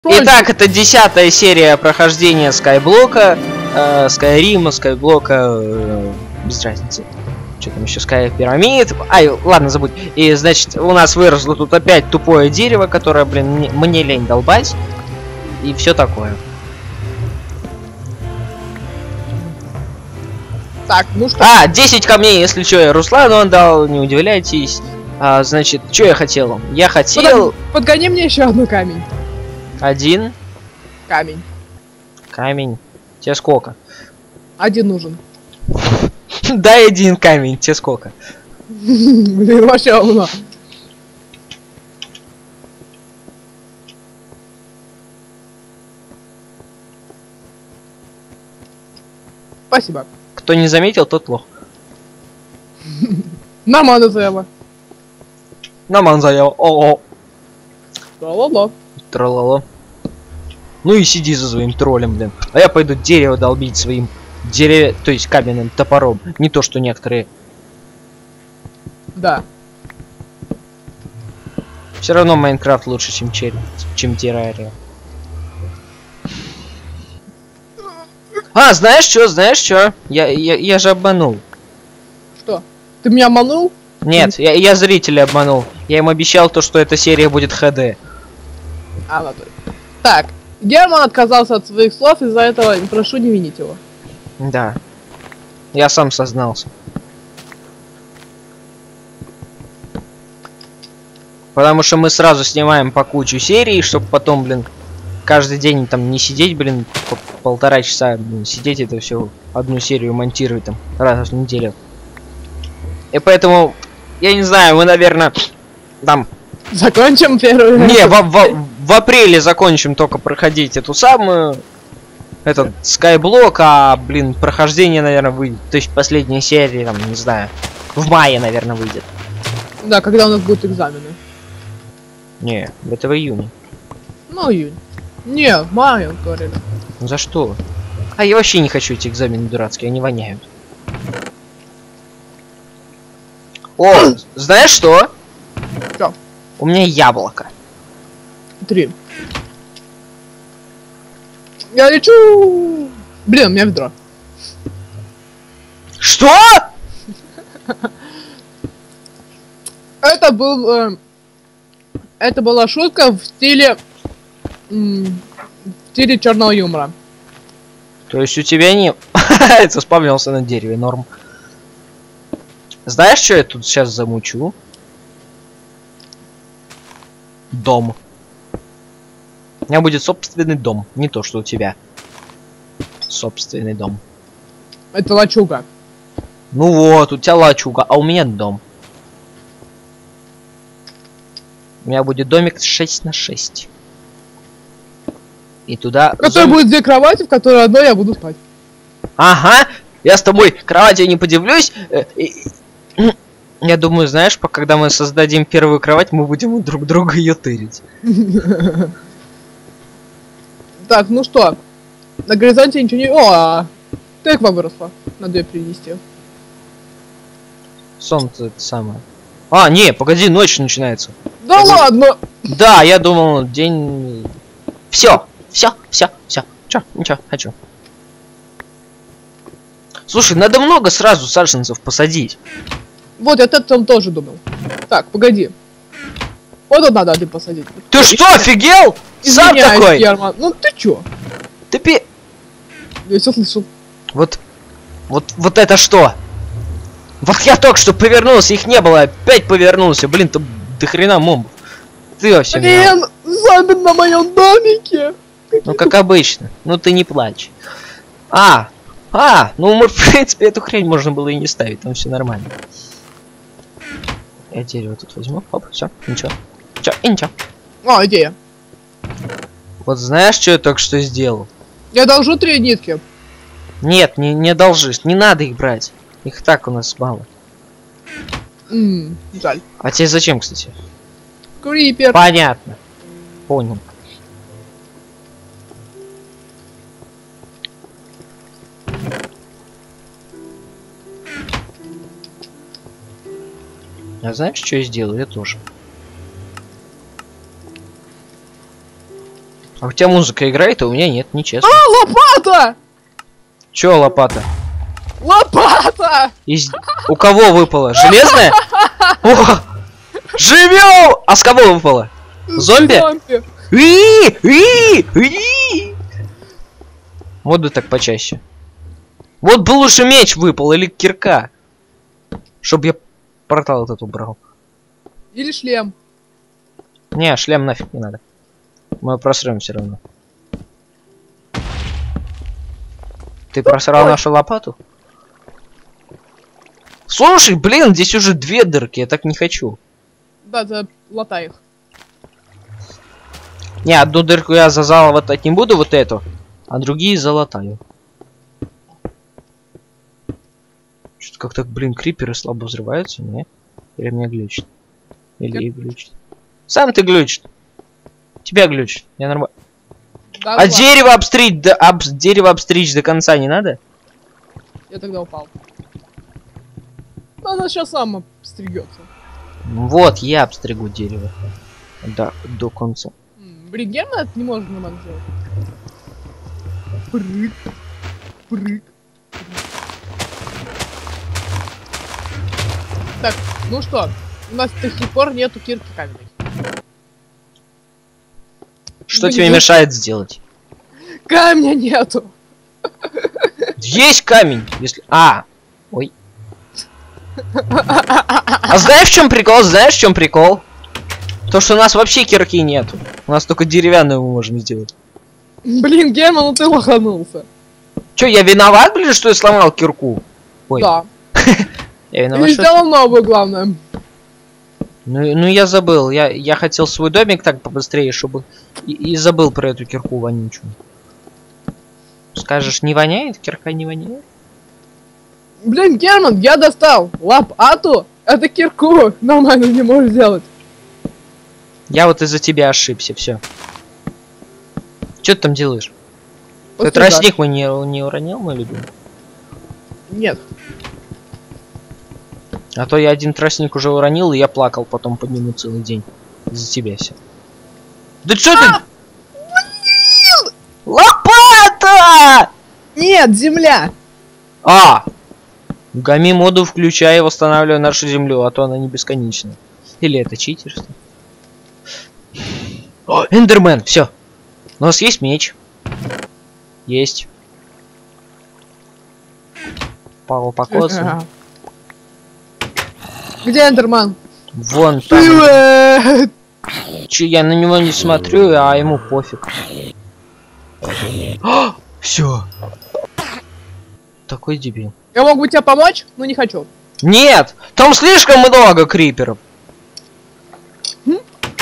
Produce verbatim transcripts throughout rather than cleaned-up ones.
Итак, это десятая серия прохождения Скайблока, э, Скайрима, Скайблока, э, без разницы. Что там еще, Скай Пирамид. Ай, ладно, забудь. И, значит, у нас выросло тут опять тупое дерево, которое, блин, мне, мне лень долбать. И все такое. Так, ну что? А, десять камней, если что, я Руслану отдал, не удивляйтесь. А, значит, что я хотел? Я хотел... Подгони, подгони мне еще одну камень. Один. Камень. Камень. Тебе сколько? Один нужен. Дай один камень, тебе сколько? Блин, вообще умно. Спасибо. Кто не заметил, тот лох. Нормально заявила. Наман заел. О-о. Ла-ла-ла. Трололо. Ну и сиди за своим троллем, блин. А я пойду дерево долбить своим дереве, то есть каменным топором. Не то, что некоторые. Да. Все равно Майнкрафт лучше, чем черри, чем террария. А, знаешь что, знаешь что? Я, я, я же обманул. Что? Ты меня обманул? Нет, я, я зрителя обманул. Я им обещал то, что эта серия будет хд. А, ладно. Так, Герман отказался от своих слов, из-за этого прошу не винить его. Да. Я сам сознался. Потому что мы сразу снимаем по кучу серий, чтобы потом, блин, каждый день там не сидеть, блин, по полтора часа, блин, сидеть это все одну серию монтировать там раз в неделю. И поэтому, я не знаю, мы, наверное, там... Закончим первую. Не, в, в, в апреле закончим только проходить эту самую... Этот Скайблок, а, блин, прохождение, наверное, выйдет. То есть последняя серия, там, не знаю, в мае, наверное, выйдет. Да, когда у нас будут экзамены. Не, это в июне. Ну, июнь. Не, в мае, говорили. Ну за что? А я вообще не хочу эти экзамены дурацкие, они воняют. О, знаешь что? Что? У меня яблоко. Три. Я лечу! Блин, у меня ведро. Что? Это был... Э, это была шутка в стиле... М, в стиле черного юмора. То есть у тебя не... Это спавнился на дереве, норм. Знаешь, что я тут сейчас замучу? Дом. У меня будет собственный дом. Не то, что у тебя. Собственный дом. Это лачуга. Ну вот, у тебя лачуга, а у меня дом. У меня будет домик шесть на шесть. И туда... В которой зом... будет две кровати, в которой одной я буду спать. Ага, я с тобой кроватью не подивлюсь. Э, и... Я думаю, знаешь, когда мы создадим первую кровать, мы будем друг друга ее тырить. Так, ну что? На горизонте ничего не... О, тыква выросла. Надо ее перенести. Солнце это самое. А, не, погоди, ночь начинается. Да Погоди. ладно! Да, я думал, день... Все, все, все, все. Чё, ничего, хочу. Слушай, надо много сразу саженцев посадить. Вот, я там тоже думал. Так, погоди. Вот тут надо один посадить. Ты Ой, что, офигел? Сам извиняюсь, такой? Герман. Ну ты чё? Ты пи... Я все слышал. Вот, вот, вот это что? Вот я только что повернулся, их не было, опять повернулся. Блин, ты до хрена момбов. Ты вообще... Блин, зомби на моем домике. Ну, как обычно. Ну, ты не плачь. А, а, ну, мы, в принципе, эту хрень можно было и не ставить, там все нормально. Я дерево тут возьму. Оп, все, ничего. Чё, и ничего. О, идея. Вот знаешь, что я только что сделал? Я должу три нитки. Нет, не, не должишь, не надо их брать. Их так у нас мало. Ммм, жаль. А тебе зачем, кстати? Крипер. Понятно. Понял. А знаешь, что я сделаю? Я тоже. А у тебя музыка играет, а у меня нет, нечестно. А, лопата! Чё лопата? Лопата! Из... У кого выпало? Железная? О! Живем! А с кого выпало? Зомби? Зомби. И, и, и. Вот бы так почаще. Вот бы лучше меч выпал или кирка. Чтоб я портал этот убрал. Или шлем. Не, шлем нафиг не надо. Мы просрем все равно. Ты просрал нашу лопату? Слушай, блин, здесь уже две дырки, я так не хочу. Да, да, латай их. Не, одну дырку я зазалывать не буду, вот эту, а другие залатаю. Что-то как-то, блин, криперы слабо взрываются, не? Или меня глючит? Или их глючит? Сам ты глючит. Тебя глючит, я нормально. Да, А ладно. дерево обстричь, да, об, дерево обстричь до конца не надо? Я тогда упал. Она сейчас сама стригется. Вот, я обстригу дерево. Да, до конца. Блин, Герман это не может нормально сделать. Прыг. Прыг. Так, ну что, у нас до сих пор нету кирки каменной. Что Блин, тебе ну- мешает сделать? Камня нету. Есть камень, если... А! Ой. А знаешь, в чем прикол? Знаешь, в чем прикол? То, что у нас вообще кирки нету. У нас только деревянную мы можем сделать. Блин, Герман, ну ты лоханулся. Че, я виноват, блин, что я сломал кирку? Ой, Да. я И виноват, не что... сделал новую, главное. Ну, ну я забыл. Я, я хотел свой домик так побыстрее, чтобы... И, и забыл про эту кирку вонючую. Скажешь, не воняет? Кирка не воняет? Блин, Герман, я достал лопату, это кирку нормально не можешь сделать. Я вот из-за тебя ошибся, все. Что ты там делаешь? Вот Этот сюда. тростник мы не, не уронил, мой любимый? Нет. А то я один тростник уже уронил, и я плакал потом по нему целый день. Из-за тебя все. Да что ты? Блин! Лопата! Нет, земля. А! Гами моду включай и восстанавливай нашу землю, а то она не бесконечна. Или это читерство? О, Эндермен, все. У нас есть меч. Есть. Пару покоцан. Где Эндерман? Вон там. Привет! Че, я на него не смотрю, а ему пофиг. Все. Такой дебил. Я мог бы тебе помочь, но не хочу. Нет! Там слишком много криперов. М?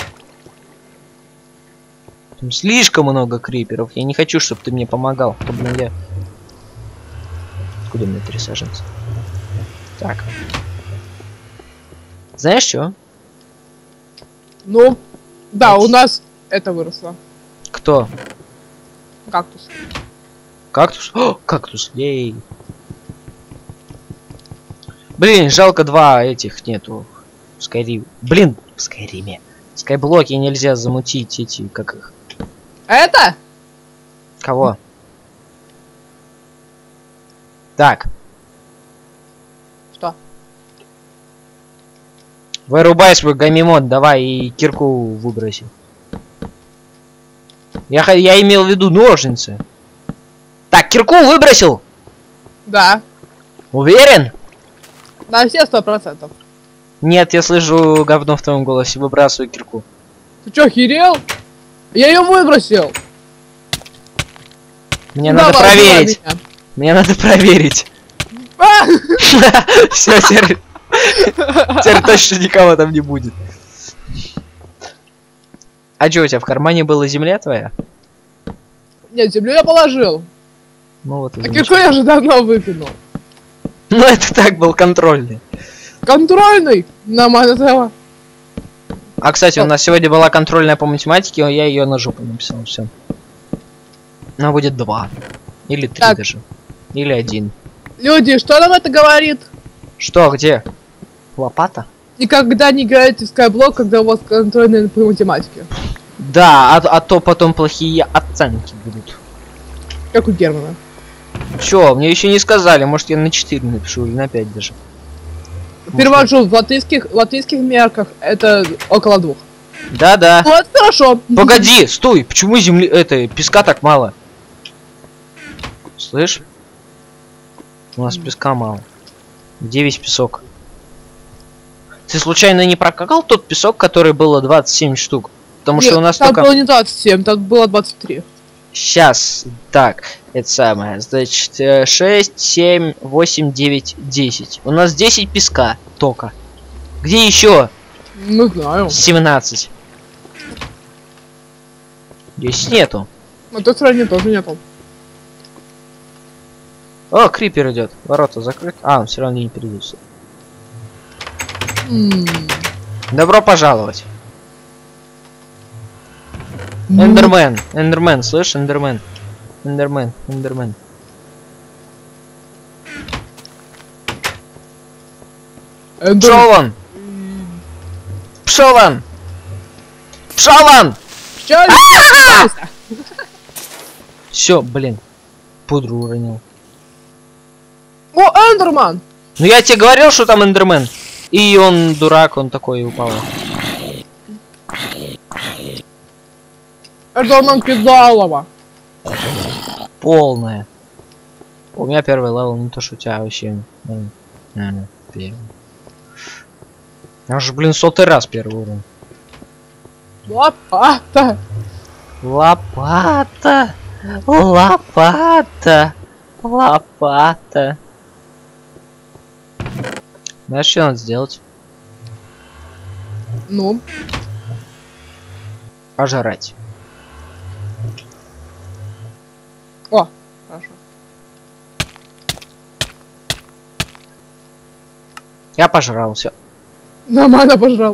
Там слишком много криперов. Я не хочу, чтобы ты мне помогал. Чтобы я... Откуда мне три саженца? Так. Знаешь что? Ну, да, у нас это выросло. Кто? Кактус. Кактус? О, кактус. Ей. Блин, жалко два этих нету. В Скайриме. Блин, в Скайриме. В Скайблоке нельзя замутить эти, как их. Это? Кого? Так. Что? Вырубай свой гамимон, давай и кирку выброси. Я, х- я имел в виду ножницы. Так, кирку выбросил? Да. Уверен? На все сто процентов. Нет, я слышу говно в твоем голосе. Выбрасывай кирку. Ты чё, охерел? Я ее выбросил. Мне Давай, надо проверить. убивай меня. Мне надо проверить. А! Все, теперь... Теперь точно никого там не будет. А что, у тебя в кармане была земля твоя? Нет, землю я положил. Ну вот и А замечательно. кирку я же давно выкинул. Ну это так был контрольный. Контрольный. Нормально этого. А кстати, у нас сегодня была контрольная по математике, я ее на жопу написал, все. Она будет два. Или три Так. даже. Или один. Люди, что нам это говорит? Что, где? Лопата? Никогда не играете в Skyblock, когда у вас контрольная по математике. Да, а, а то потом плохие оценки будут. Как у Германа. Чё, мне еще не сказали, может я на четыре напишу или на пять даже. Перевожу в латинских, латинских мерках это около двух. Да-да. Вот, хорошо. Погоди, стой, почему земли, это, песка так мало? Слышь? У нас песка мало. Где весь песок? Ты случайно не прокакал тот песок, который было двадцать семь штук? Потому Нет, что у нас там только... было не двадцать семь, там было двадцать три. Сейчас, так, это самое, значит, э, шесть, семь, восемь, девять, десять. У нас десять песка только. Где еще? Не знаю. семнадцать. Здесь нету. На той стороне тоже нету. О, крипер идет. Ворота закрыты. А, он все равно не перейдет. М. Добро пожаловать. Ну, Эндермен. Эндермен, слышь, Эндермен. Эндермен, Эндермен. Эндер- Пшел он! Пшел он! Пшел он! Чё? Все, блин. Пудру уронил. О, Эндерман! Ну я тебе говорил, что там Эндермен. И он дурак, он такой упал. Эндерман Кидалова. Полная. У меня первый левел, не то что у тебя вообще. Ну, наверное, первый. Я же, блин, сотый раз первый уровень. Лопата. Лопата. Лопата. Лопата. Знаешь, что надо сделать? Ну, Пожрать. о, хорошо. Я пожрался. Нормально пожрал.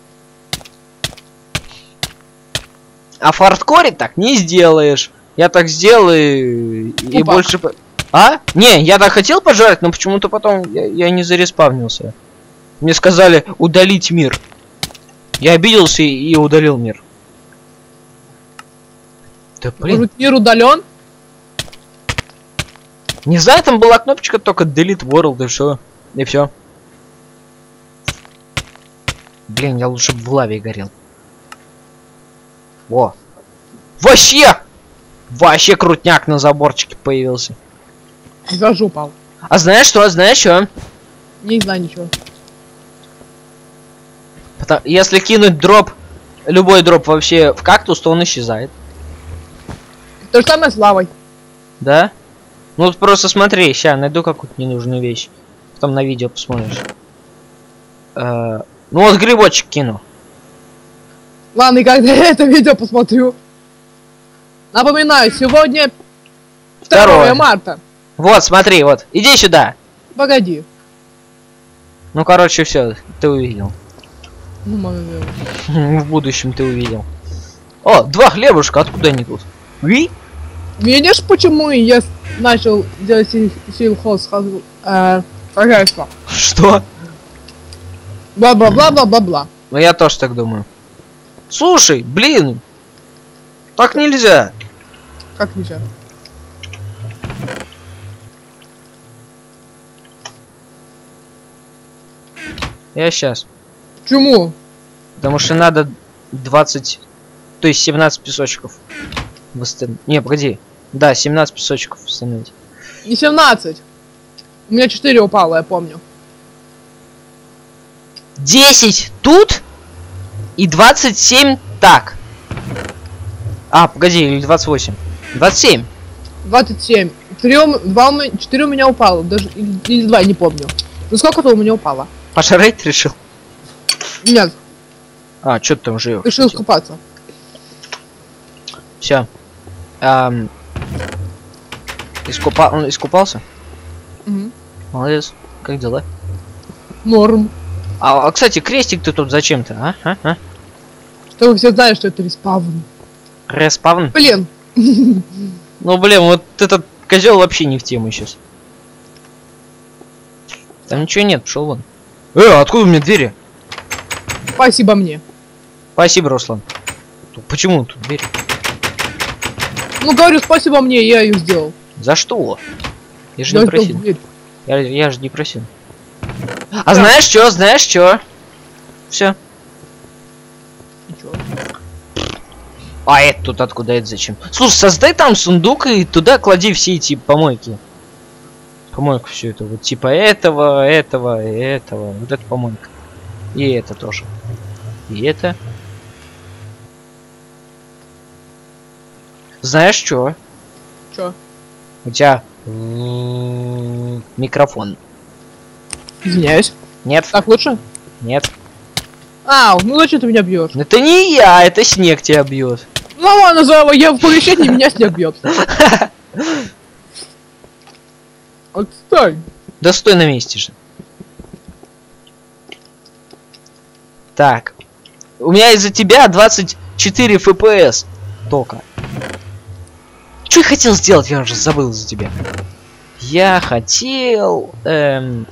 А в хардкоре так не сделаешь. Я так сделаю и Опа. больше... по- А? Не, я так хотел пожрать, но почему-то потом я, я не зареспавнился. Мне сказали удалить мир. Я обиделся и, и удалил мир. Да блин. Может, мир удален? Не знаю, там была кнопочка только Delete World и все. И все. Блин, я лучше бы в лаве горел. Во. Вообще! Вообще крутняк на заборчике появился. Зажу упал. А знаешь что? Знаешь что? Не знаю ничего. Потому- Если кинуть дроп, любой дроп вообще в кактус, то он исчезает. То же самое с лавой. Да? Ну вот просто смотри, ща найду какую-то ненужную вещь. Потом на видео посмотришь. Э, ну вот грибочек кину. Ладно, и когда я это видео посмотрю. Напоминаю, сегодня Второе. второе марта. Вот, смотри, вот. Иди сюда. Погоди. Ну, короче, все, ты увидел. Ну, мама мia. В будущем ты увидел. О, два хлебушка, откуда они тут? Ви? Видишь, почему я с- начал делать сил- сельхоз э, хозяйство? Что? Бла-бла-бла-бла-бла-бла. Ну, я тоже так думаю. Слушай, блин. Так нельзя. Как нельзя? Я сейчас. Почему? Потому что надо двадцать, то есть семнадцать песочков восстановить. Не, погоди. Да, семнадцать песочков восстановить. Не семнадцать. У меня четыре упало, я помню. десять тут и двадцать семь так. А, погоди, или двадцать восемь. двадцать семь. двадцать семь. Три, у м- два, у меня- четыре у меня упало. Даже или, или два, не помню. Ну сколько-то у меня упало? Пожрать решил? Нет, А, что ты там живешь? решил искупаться. Все. Искупа... Он искупался? Мгм. Молодец. Как дела? Норм. А, а, кстати, крестик ты тут зачем-то, а? а? а? Чтобы все знали, что это респавн. Респавн? Блин. Ну, блин, вот этот козел вообще не в тему сейчас. Там ничего нет, пошел вон. Э, откуда у меня двери? Спасибо мне. Спасибо, Руслан. Почему тут дверь? Ну, говорю, спасибо мне, я ее сделал. За что? Я же Я не сделал просил. дверь. Я, я же не просил. А знаешь что? Знаешь что? Все. И чё? А это тут откуда, это зачем? Слушай, создай там сундук и туда клади все эти помойки. Помойку все это. Вот типа этого, этого, и этого. Вот это помойка. И это тоже. И это. Знаешь что? Чё? У тебя м, микрофон. Извиняюсь. Нет? Так лучше? Нет. А, ну зачем ты меня бьешь? Это не я, это снег тебя бьет. Ну ладно, Зава, я в помещении, меня снег бьет. Отстань. Да стой на месте же. Так. У меня из-за тебя двадцать четыре эф пи эс только. Что я хотел сделать? Я уже забыл из-за тебя. Я хотел... Эм...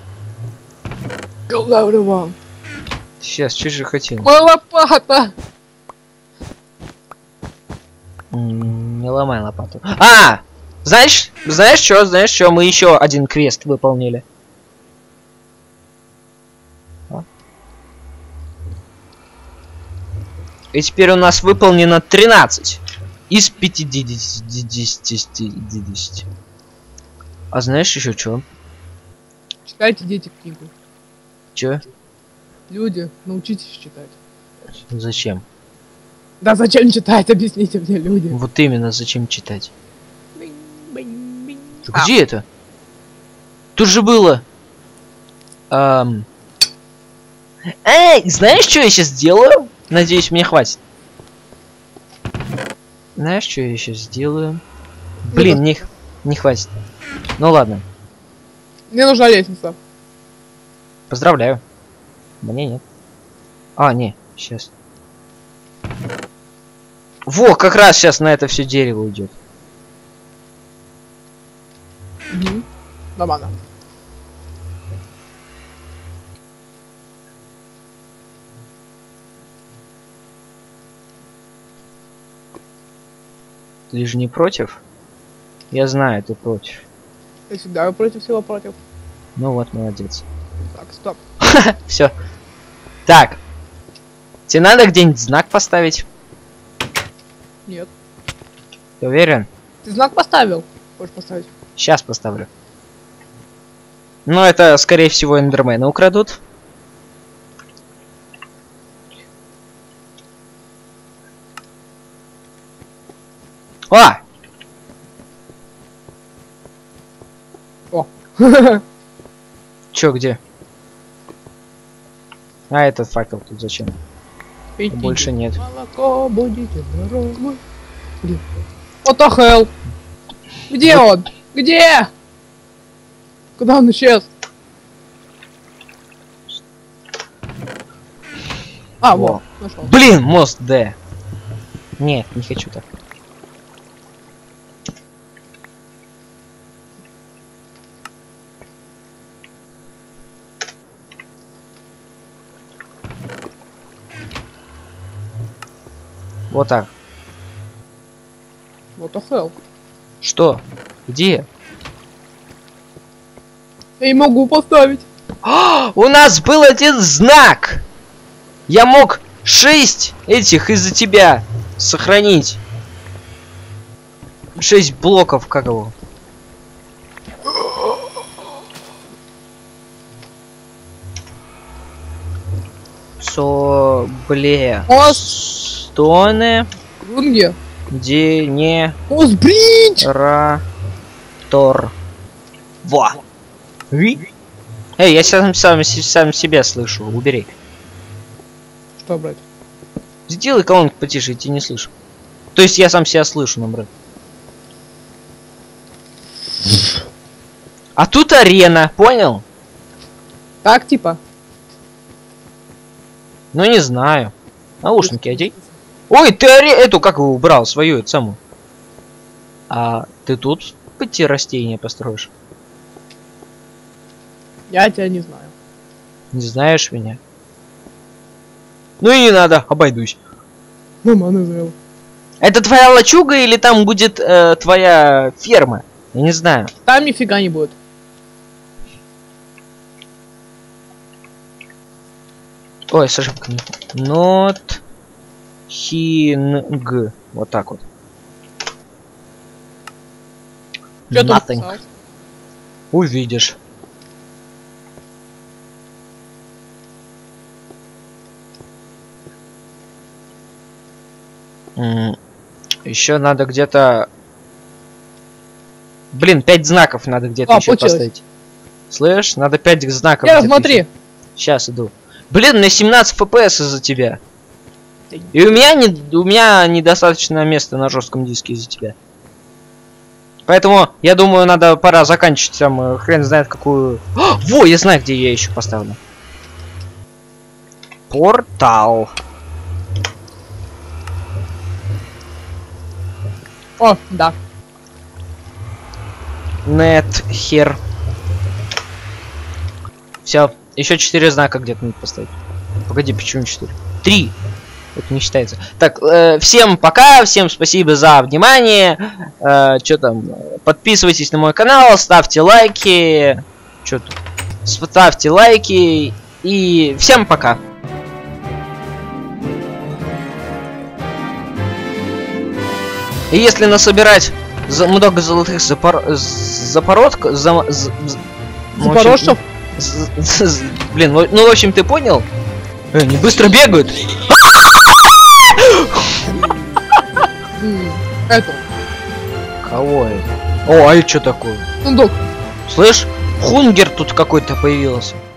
Hello, Сейчас, что же хотел? лопата. М, Не ломай лопату. А! Знаешь, знаешь что, знаешь что? Мы еще один квест выполнили. А? И теперь у нас выполнено тринадцать из пятидесяти. А знаешь еще что? Читайте, дети, книгу. Че? Люди, научитесь читать. Зачем? Да зачем читать, объясните мне, люди. Вот именно, зачем читать? А. Где это? Тут же было. Ам... Эй, знаешь, что я сейчас сделаю? Надеюсь, мне хватит. Знаешь, что я сейчас сделаю? Блин, не, не хватит. Ну ладно, Мне нужна лестница. поздравляю. Мне нет. А, не, сейчас. Во, как раз сейчас на это все дерево уйдет. Угу. Нормально. Ты же не против? Я знаю, ты против. Я всегда против всего против. Ну вот, молодец. Так, стоп. Все. Так. Тебе надо где-нибудь знак поставить? Нет. Ты уверен? Ты знак поставил? Хочешь поставить? Сейчас поставлю. Но это, скорее всего, эндермены украдут. А! О. Чё, где? А этот факел тут зачем? Пейте Больше нет. молоко, будете здоровы. Блин. What the hell? Где Вот. он? Где? Куда он исчез? А, Во. вот, нашел. Блин, мост Д. Нет, не хочу так. Вот так. What the hell? Что? Где? Я не могу поставить. А, у нас был один знак! Я мог шесть этих из-за тебя сохранить. Шесть блоков, как его? Со... Бле... Мост. Стоне... Крунге. Генератор. Мост бридж. Во! Ви? Эй, я сам, сам, сам себя слышу. Убери. Что, брать? Сделай колонку потише, я тебя не слышу. То есть я сам себя слышу, ну, брат. А тут арена, понял? Так, типа. Ну не знаю. Наушники одень. Ой, ты аре... эту как его убрал, свою эту самую. А ты тут пойти растения построишь? Я тебя не знаю. Не знаешь меня? Ну и не надо, обойдусь. Мама назрела. Это твоя лачуга или там будет э, твоя ферма? Я не знаю. Там нифига не будет. Ой, с ошибками. Not hing. Вот так вот. Что там Nothing. писать? Увидишь. Еще надо где-то... Блин, пять знаков надо где-то А, еще получилось. поставить. Слышь, надо пять знаков. Я где-то смотри. еще. Сейчас иду. Блин, на семнадцать эф пи эс из-за тебя. И у меня не, у меня недостаточно места на жестком диске из-за тебя. Поэтому, я думаю, надо пора заканчивать там, э, хрен знает какую... О, во, я знаю, где я еще поставлю. Портал. О, да. Нет, хер. Все, еще четыре знака где-то надо поставить. Погоди, почему четыре? Три. Это не считается. Так, э, всем пока, всем спасибо за внимание. Э, Что там? Подписывайтесь на мой канал, ставьте лайки. Что тут? Ставьте лайки. И всем пока. И если насобирать за много золотых запор... запородка... За... за- за- ну, в общем, Запорожцев? з- з- з- Блин, ну, ну, в общем, ты понял? Э, они быстро бегают. М, Это. Кого это? О, а это что такое? Сундук. Слышь, Хунгер тут какой-то появился.